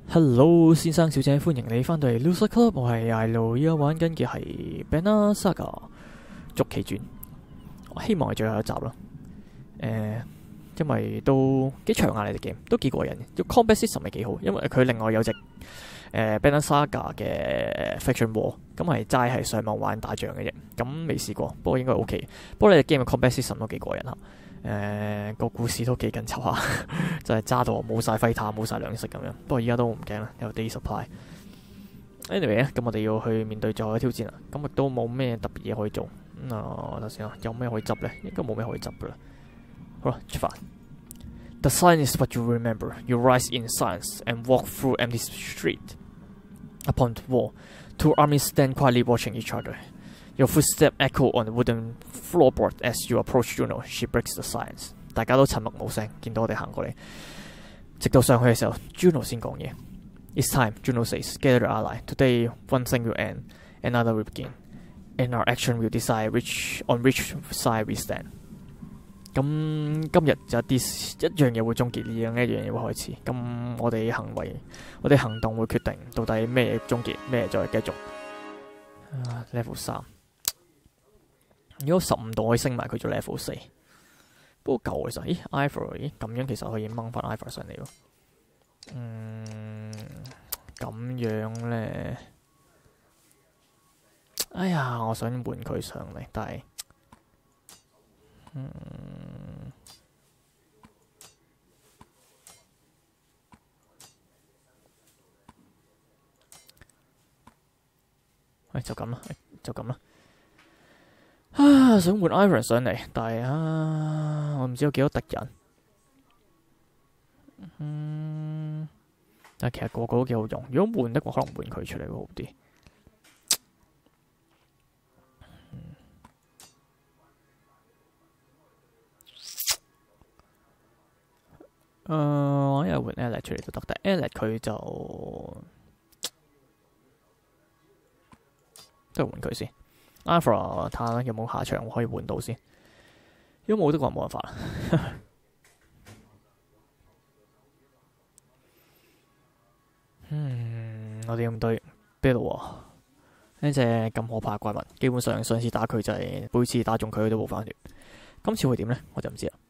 Hello， 先生小姐，歡迎你翻到嚟 Loser Club， 我係艾路，依家玩緊嘅係 Banner Saga 續奇傳，我希望係最後一集啦。因為都幾長下呢隻 game， 都幾過癮嘅。Combat system 係幾好，因為佢另外有隻Banner Saga 嘅 Faction War， 咁係齋係上網玩打仗嘅啫，咁未試過，不過應該 OK。不過呢隻 game 嘅 Combat system 都幾過癮嚇。個故事都幾緊湊下，就係揸到冇晒揮塔，冇晒糧食咁樣。不過而家都唔驚啦，有 day supply。anyway 咧，咁我哋要去面對最後嘅挑戰啦。咁亦都冇咩特別嘢可以做。等先啦，有咩可以執咧？應該冇咩可以執噶啦。好啦，出發。The sign is what you remember. You rise in silence and walk through empty street. Upon the wall, two armies stand quietly watching each other.Your footsteps echo on the wooden floorboard as you approach Juno. She breaks the silence. 大家都沉默無聲，見到我哋行過嚟，直到上去嘅時候 ，Juno 先講嘢。It's time, Juno says. Gather your ally. Today, one thing will end, another will begin, and our action will decide on which side we stand. 咁今日就一樣嘢會終結，另一樣嘢會開始。咁我哋行動會決定到底咩終結，咩再繼續。Level 3。如果15度可以升埋佢做 level 4，不過夠其實。咦 ，Ivor， 咦咁樣其實可以掹翻 Ivor 上嚟喎。咁樣咧，哎呀，我想換佢上嚟，但係，就咁啦，就咁啦。想換 Iron 上嚟，但係我唔知有幾多敵人。但係其實個個都幾好用。如果換得，我可能換佢出嚟會好啲。我一係換 Alex 出嚟都得，但係 Alex 佢就都係換佢先。Ivor 睇下有冇下場可以換到先，如果冇的話冇辦法啦。我哋咁對 Battle 呢隻咁可怕嘅怪物，基本上上次打佢就係每次打中佢都冇返血，今次會點呢？我就唔知啦。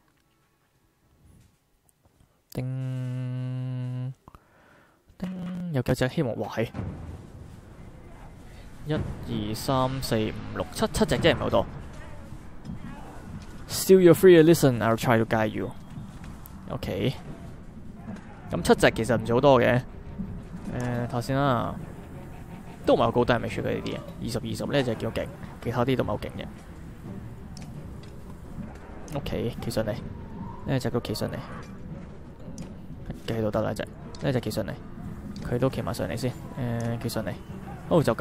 叮叮，有幾隻希望話係。1、2、3、4、5、6、7隻啫，唔係好多。Still you're free to listen. I'll try to guide you. OK。咁7隻其實唔算好多嘅。睇下先啦，都唔係好高低，咪處佢呢啲嘢。20呢隻幾勁，其他啲都唔係好勁嘅。OK， 企上嚟，呢隻都企上嚟，企到得啦，呢隻企上嚟，佢都企埋上嚟先。企上嚟，好就咁。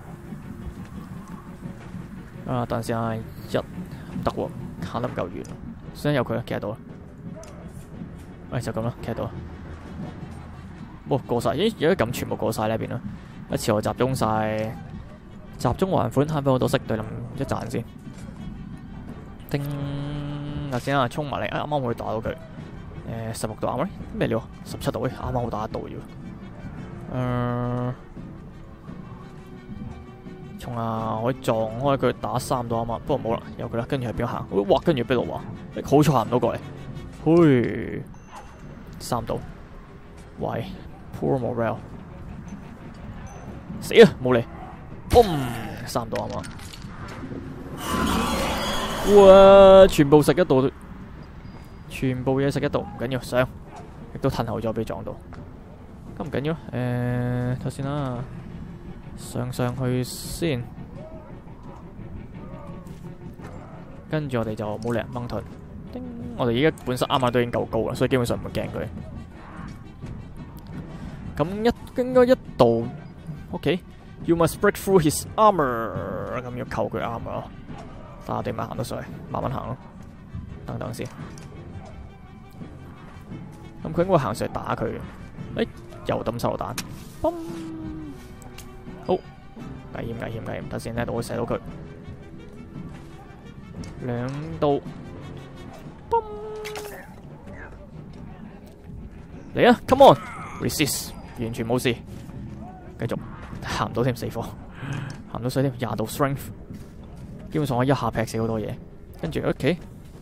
等陣先啊，唔得喎，行得唔夠遠，想有佢企喺度啦。就咁啦，企喺度。過晒，咦？而家咁全部過晒呢邊啦，一次我集中晒，集中還款，慳翻好多色，對冧一陣先。叮，頭先衝埋嚟，啱啱可以打到佢。16度啱咧？咩料？17度，啱啱好打得到要。衝啊！可以撞開佢打3度啱啱，不過冇啦，有佢啦。跟住係邊個行？哇！跟住邊度話？好彩行唔到過嚟。嘿，3度。喂 ，Poor morale。死啊！冇嚟。3度啱啱。哇！全部食一度，全部嘢食一度，唔緊要，上。亦都褪後咗俾撞到。咁唔緊要，睇先啦。上去先，跟住我哋就冇理人掹盾。我哋而家本身啱啱都已經夠高啦，所以基本上唔會驚佢。咁應該一度 ，OK。You must break through his armor， 咁要扣佢 armor 咯。但我哋咪行得上去，慢慢行咯。等先。咁佢應該行上嚟打佢嘅。又抌手榴彈。好，危險！睇先呢度會射到佢2刀，嚟啊 ！Come on，resist。 完全冇事。繼續行唔到添，死火，行唔到水添，20度 strength， 基本上我一下劈死好多嘢。跟住 OK，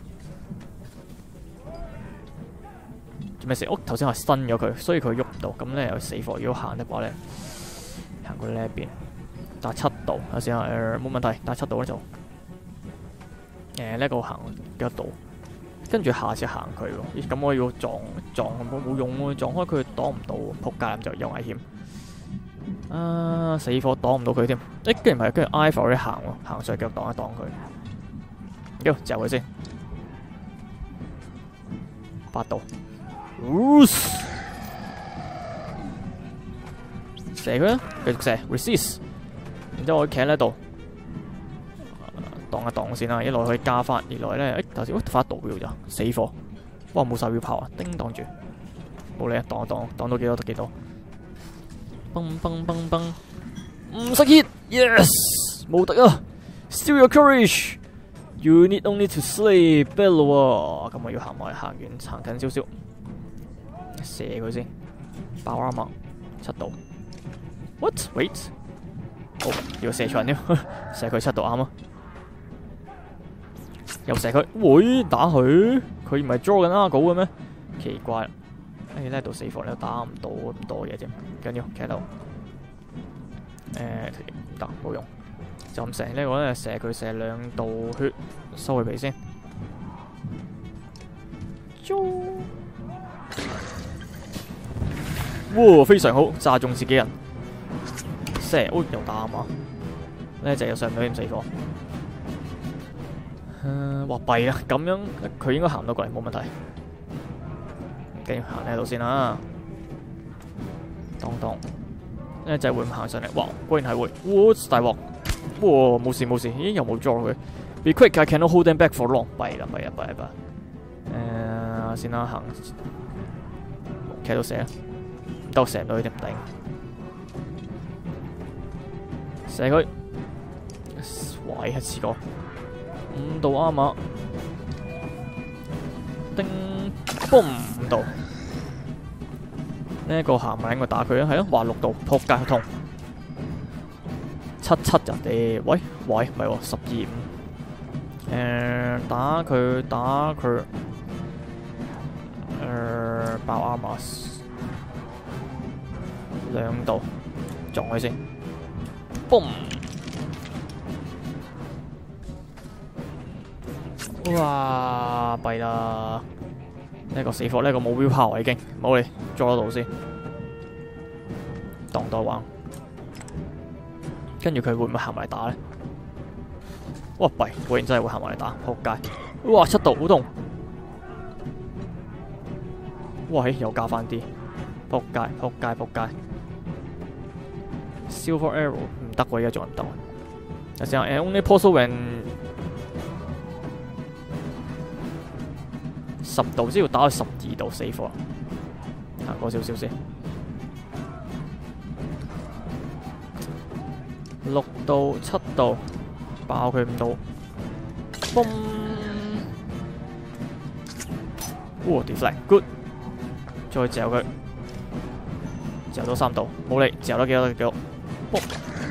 做咩事？頭先我伸咗佢，所以佢喐唔到。咁咧又死火。如果行嘅話咧，行過呢一邊，打7度，有時候冇問題，打7度咧就呢個行幾多度？跟住下次行佢喎，咁我要撞冇用喎，撞開佢擋唔到，仆街咁就有危險。啊！死火擋唔到佢添，竟然唔係，跟住 Ivor 咧行喎，行上腳擋一擋佢，喐就佢先，8度，射佢啦，繼續射 resist， 然之後我企喺呢度，擋一擋先啦，一來可以加翻，二來咧，頭先發倒咗咋，死火，哇冇晒要炮啊，叮當住，冇理啊，擋一擋，擋到幾多得幾多。崩崩崩崩，唔識 hit，yes， 冇得啊 ！Still your courage， you need only to slay Bellow。咁我要行埋，行近少少，射佢先，爆啱啊，7度。What？ Wait， 好，要射錯人添，射佢7度啱啊！又射佢，會打佢？佢唔係 draw 緊阿狗嘅咩？奇怪。呢度死火，你打唔到咁多嘢啫，唔緊要，企喺度。唔得，冇用，就咁射呢個咧，射佢射2度血，收佢皮先。哇，非常好，炸中自己人。射，又打啊嘛！呢隻又上唔到點死火。哇弊啊！咁樣佢應該行到過嚟，冇問題。繼續行呢度先啦，當呢隻會唔行上嚟？哇，果然係會，哇大鑊！哇冇事冇事，咦又冇撞佢 ？Be quick, I cannot hold them back for long。弊啦。先啦，行，企喺度射啊，唔得射唔到佢哋唔頂，射佢，喂一次過，5度啱啊，叮。boom 5度，呢個行埋應該打佢啊，係咯，話6度，撲街痛，7人哋，喂，唔係喎，12 5，打佢，爆阿瑪斯2度，撞佢先 ，boom， 哇，弊啦！呢個死火，呢個冇標炮已經，冇嚟捉到先，當多玩。跟住佢會唔會行埋嚟打咧？哇弊，果然真係會行埋嚟打，撲街！哇7度好痛！哇又加翻啲，撲街 ！Silver Arrow 唔得喎，而家仲唔得。有時候only possible when 10度先要打去12度死火，行過少少先。6度、7度，爆佢5度，嘣！哇 deflect good， 再嚼佢，嚼到3度，冇力，嚼得幾多得幾多，嘣！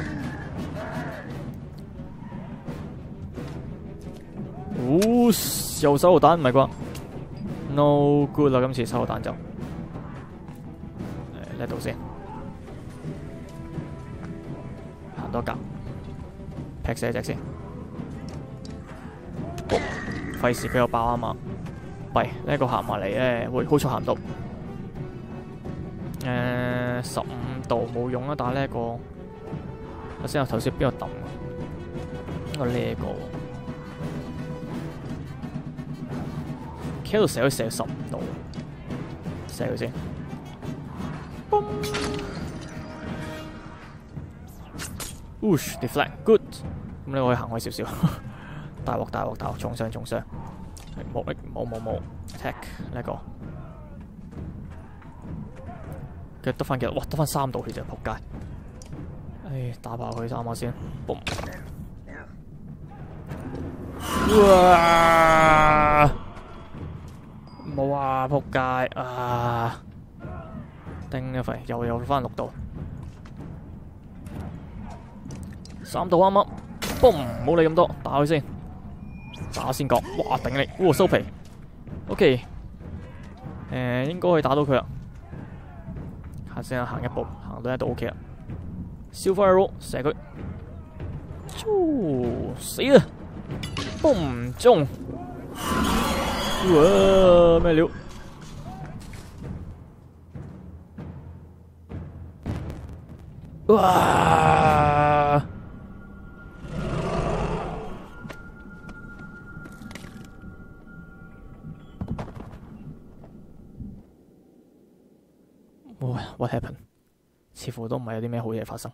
又手榴彈唔係啩？ No good 啦，今次手榴彈就呢度先，行多格，劈死一隻先，費事佢又爆啊嘛，弊呢個行埋嚟咧，會好彩行唔到，15度冇用啦，但係呢個我先頭先邊度抌啊？我呢個。喺度射佢射15度，射佢先。Whoosh deflect good， 咁你可以行開少少。大鑊，重傷。冇 attack 呢個，佢得翻幾多？哇，得翻3度血就仆街。唉，打爆佢3下先。哇！冇啊，仆街啊！ 頂一肺，又翻6度，3度啱啱，boom， 唔好理咁多，打佢先，打先角，哇頂你，哇收皮 ，OK， 應該可以打到佢啦，下先行一步，行到呢度 OK 啦 ，Silver Arrow 射佢，死啦 ，boom 中，哇咩料？哇！What happened？ 似乎都唔係有啲咩好嘢發生。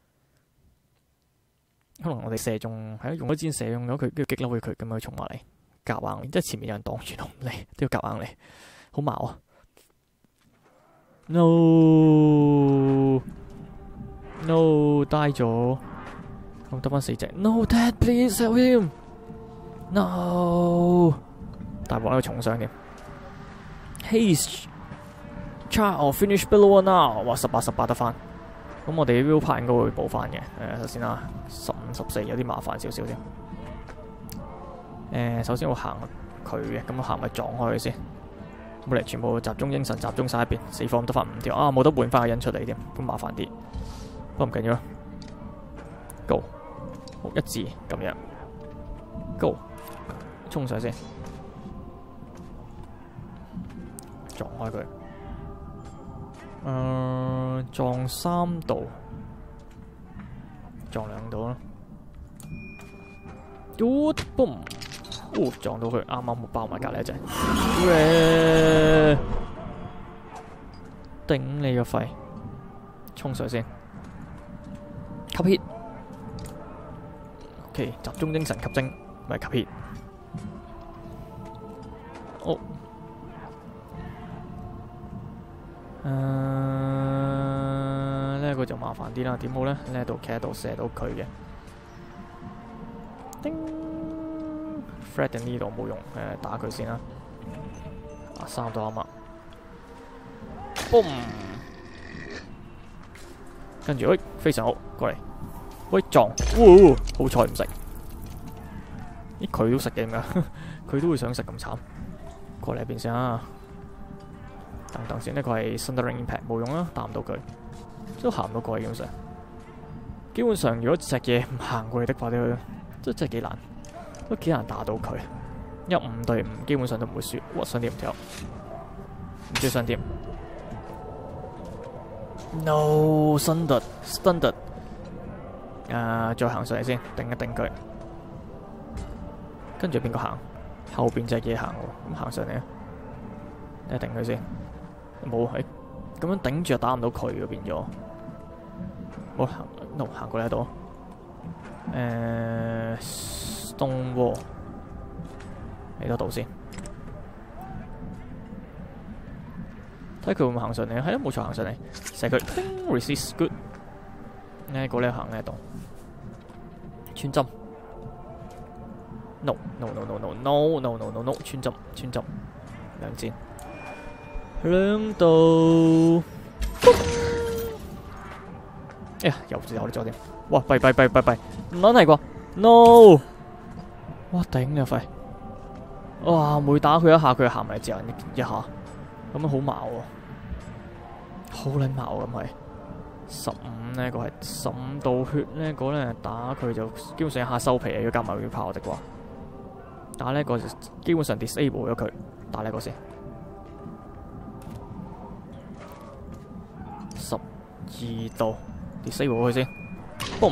可能我哋射中係用咗箭射中咗佢，跟住激嬲佢咁樣衝埋嚟，夾硬，即係前面有人擋住都唔嚟，都要夾硬嚟，好矛啊 ！No， die 咗，咁得翻4隻。No Dad please help him。No， 大鑊呢個重傷添。Haste Charge finish below now。哇18得翻。咁我哋 Will Part 應該會補翻嘅。首先啦，15、14有啲麻煩少少添。首先我行佢嘅，咁我行咪撞開佢先。冇嚟，全部集中精神，集中晒一邊，死火咁得翻5條。啊，冇得換翻個人出嚟添，咁麻煩啲。不過唔緊要啦 ，Go， 好一致咁樣 ，Go， 衝上先，撞開佢。撞3度，撞2度啦。boom， 撞到佢，啱啱爆埋隔離一隻。頂你個肺！衝上先，吸血。OK， 集中精神吸精，咪吸血。哦。呢個就麻煩啲啦，點好咧？呢度企喺度射到佢嘅。叮 ，Fred 喺呢度冇用，打佢先啦。3度啱啱 ，boom， 跟住，非常好，過嚟，撞，好彩唔食。咦，佢都食嘅點解？佢都會想食咁慘。過嚟邊先啊！等先，呢個係 Thundering Impact 冇用啦，打唔到佢，都行唔到過去。基本上，如果隻嘢唔行過去的話，呢真係幾難，都幾難打到佢。因為5對5，基本上都唔會輸。哇，上碟唔跳，唔知上碟。No stunned， 再行上嚟先，頂一頂佢。跟住邊個行？後邊隻嘢行喎，咁行上嚟啊！一頂佢先。冇，咁樣頂住就打唔到佢嘅，變咗。好行過嚟喺度。Stone Wall 嚟多度先，睇佢會唔會行上嚟？係啊，冇錯，行上嚟，射佢 resist good。呢個咧行呢度，穿針。No， 穿針兩箭。2度，哎呀，又咗添！哇，弊，唔撚係啩 ？No！ 哇，頂你肺！哇，每打佢一下，佢就行埋隻人一下，咁樣好矛喎，好撚矛咁係。15呢個係15度血呢個咧，打佢就基本上一下收皮啊！要加埋要炮的啩，打呢個基本上 disable 咗佢，打呢個先。12度 disable 佢先 ，boom，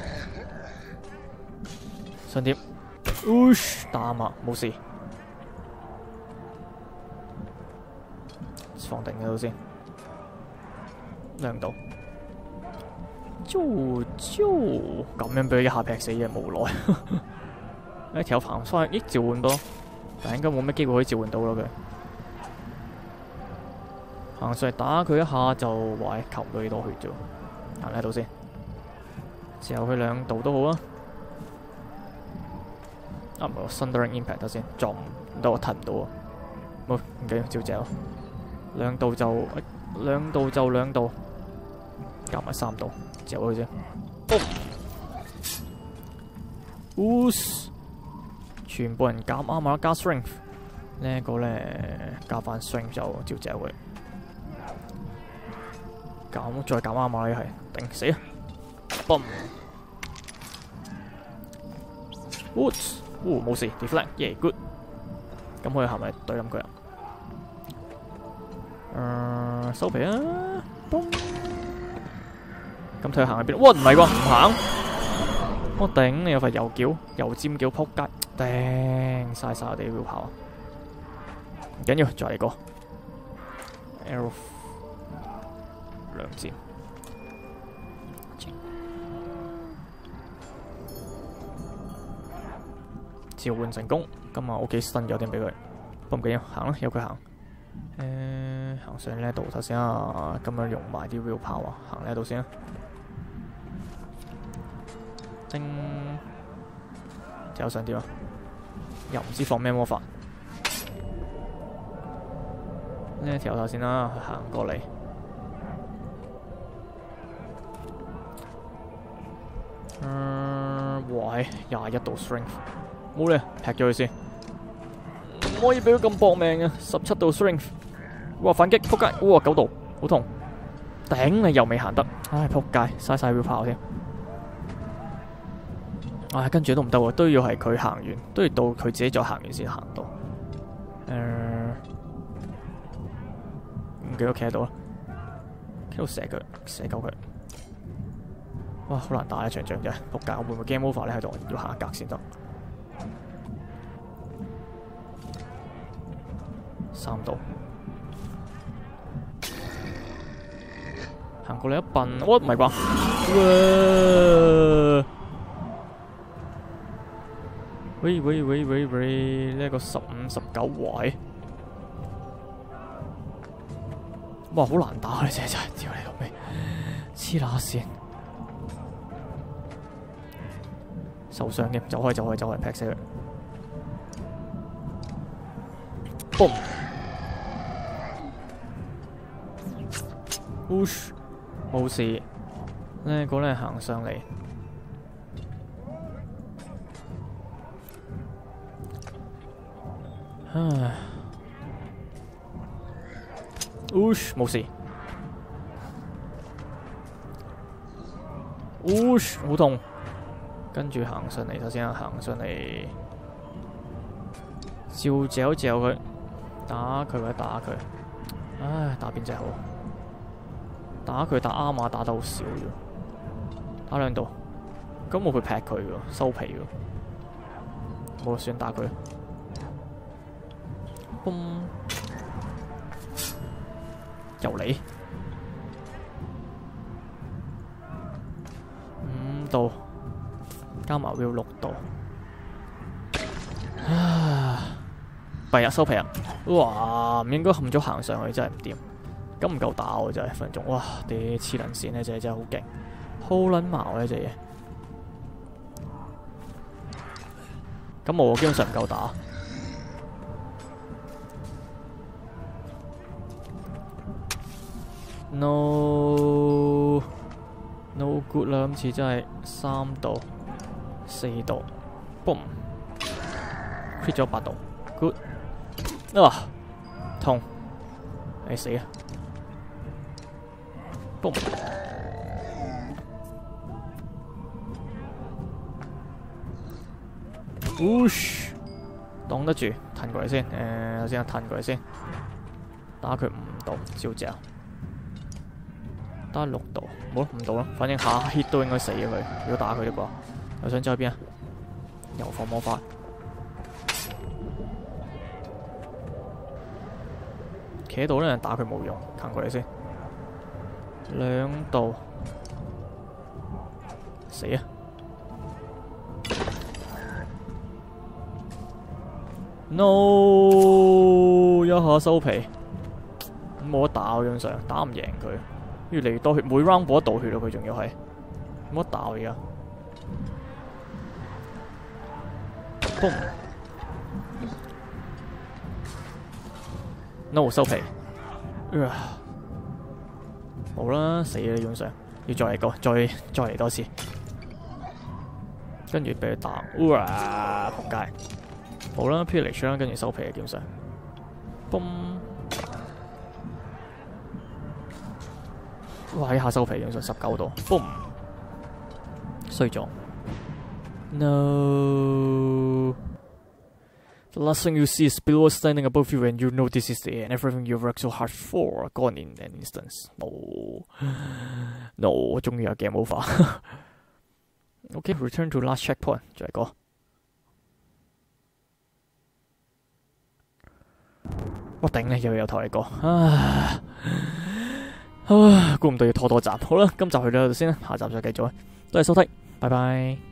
上碟，打嘛冇事，放定喺度先，2度，咁樣俾佢一下劈死嘅無奈，一條行翻去，召喚到，但應該冇咩機會可以召喚到咯佢。行上嚟打佢一下就話求唔到幾多血啫，行喺度先，之後佢2度都好啊。唔係 Thundering Impact 得先，撞唔到我褪唔到啊，冇唔緊要，照借咯。2度就 2度就2度，加埋3度，嚼佢先。全部人減啱啊，加 strength。呢一個咧加翻 strength 就照嚼佢。再減啱啊！呢係頂死啊！嘣 ！Woods， 冇事 ，deflect，yeah good。咁佢係咪對冧佢啊？收皮啊！嘣！咁佢行去邊？哇，唔係喎，唔行！我頂你有塊油橋、油尖橋撲街，頂嘥晒我哋要跑。唔緊要，再嚟個 arrow 2箭。召喚成功，今日我幾新咗啲俾佢，不過唔緊要，行啦，由佢行。行上呢度頭先啊，咁樣用埋啲 willpower，行呢度先啊。叮，之後想點啊？又唔知放咩魔法。呢條頭先啦，行過嚟。哇，21度 strength。冇咧，劈咗佢先，唔可以俾佢咁搏命啊！17度 strength， 哇反擊，撲街，哇9度，好痛，頂你又未行得，唉撲街，嘥晒要跑添，唉跟住都唔得喎，都要係佢行完，都要到佢自己再行完先行到，唔記得企喺度啦，企度射佢，射夠佢，哇好難打啊場仗啫，撲街，我會唔會 game over 咧喺度？要下一格先得。3度，行過嚟一笨，我唔係啩？喂，呢個15、19位，哇，好難打啊！你真係，屌你老味，黐乸線，受傷嘅，走開，劈死佢，嘣！冇事，呢個咧行上嚟，唉，冇事，好痛，跟住行上嚟，首先行上嚟，照嚼佢，打佢或者打佢，唉，打邊隻好？打佢打啱馬打得好少啫，打2度，咁我會劈佢喎，收皮喎，冇算打佢，嘣，又嚟5度，加埋 will 6度，弊啊收皮啊，哇唔應該冚咗行上去真係唔掂。咁唔夠打喎，真係1分鐘，哇！啲黐撚線呢隻真係好勁，好撚矛呢隻嘢。咁我基本上唔夠打。No good 啦，今次真係3度、4度 ，boom， crit 咗8度 ，good， 痛，你死啊！嘣！擋得住，褪過嚟先。首先褪過嚟先，打佢5度，照嚼。打6度，冇5度啦。反正下 hit 都應該死咗佢。如果打佢嘅話，又想走去邊啊？又放魔法。企喺度咧，打佢冇用，褪過嚟先。2度，死啊 ！No， 一下收皮，冇得打喎，基本上打唔贏佢，越嚟越多血，每 round 補一道血咯，佢仲要係冇得打而家。嘣 ！No 收皮。 好啦，死啦！基本上要再嚟過，再嚟多次，跟住俾佢打，哇！仆街！好啦 ，pillage 啦，跟住收皮啊，基本上，嘣！哇！一下收皮，基本上19度，嘣！衰咗 ，no。The last thing you see is Spillward standing above you, and you know this is the end. Everything you worked so hard for gone in an instant. No， 終於有 game over 。OK， return to last checkpoint， 再嚟個。我頂你又有頭嚟個，估唔到要拖多集。好啦，今集去到呢度先啦，下集再繼續。多謝收睇，拜拜。